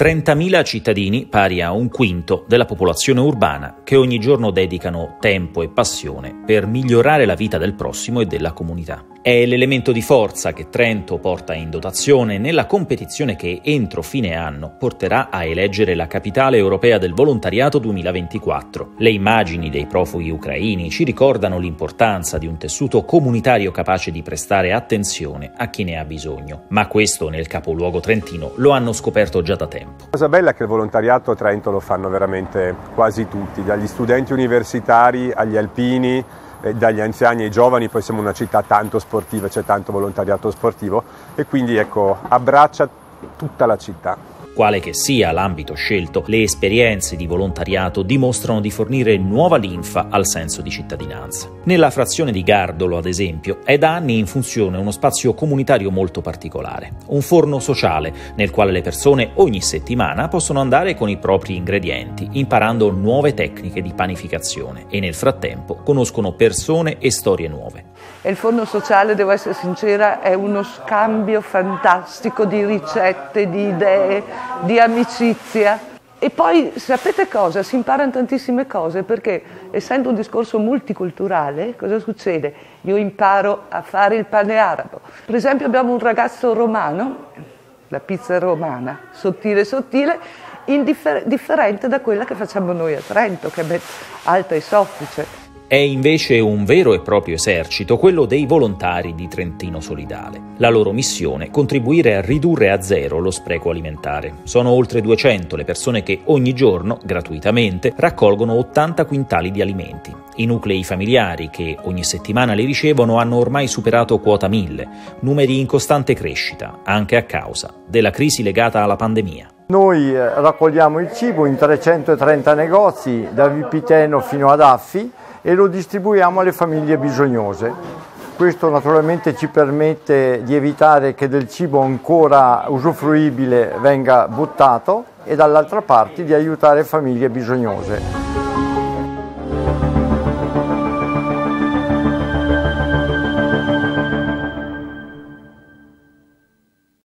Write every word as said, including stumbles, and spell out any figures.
trentamila cittadini, pari a un quinto della popolazione urbana, che ogni giorno dedicano tempo e passione per migliorare la vita del prossimo e della comunità. È l'elemento di forza che Trento porta in dotazione nella competizione che entro fine anno porterà a eleggere la capitale europea del volontariato duemilaventiquattro. Le immagini dei profughi ucraini ci ricordano l'importanza di un tessuto comunitario capace di prestare attenzione a chi ne ha bisogno. Ma questo nel capoluogo trentino lo hanno scoperto già da tempo. La cosa bella è che il volontariato a Trento lo fanno veramente quasi tutti, dagli studenti universitari agli alpini, dagli anziani ai giovani. Poi siamo una città tanto sportiva, c'è tanto volontariato sportivo e quindi ecco abbraccia tutta la città. Quale che sia l'ambito scelto, le esperienze di volontariato dimostrano di fornire nuova linfa al senso di cittadinanza. Nella frazione di Gardolo, ad esempio, è da anni in funzione uno spazio comunitario molto particolare, un forno sociale nel quale le persone ogni settimana possono andare con i propri ingredienti, imparando nuove tecniche di panificazione e nel frattempo conoscono persone e storie nuove. E il forno sociale, devo essere sincera, è uno scambio fantastico di ricette, di idee, di amicizia. E poi sapete cosa? Si imparano tantissime cose perché essendo un discorso multiculturale, cosa succede? Io imparo a fare il pane arabo. Per esempio abbiamo un ragazzo romano, la pizza romana, sottile sottile, indiffer- differente da quella che facciamo noi a Trento, che è alta e soffice. È invece un vero e proprio esercito, quello dei volontari di Trentino Solidale. La loro missione è contribuire a ridurre a zero lo spreco alimentare. Sono oltre duecento le persone che ogni giorno, gratuitamente, raccolgono ottanta quintali di alimenti. I nuclei familiari che ogni settimana li ricevono hanno ormai superato quota mille, numeri in costante crescita, anche a causa della crisi legata alla pandemia. Noi raccogliamo il cibo in trecentotrenta negozi, da Vipiteno fino ad Affi, e lo distribuiamo alle famiglie bisognose. Questo naturalmente ci permette di evitare che del cibo ancora usufruibile venga buttato e dall'altra parte di aiutare famiglie bisognose.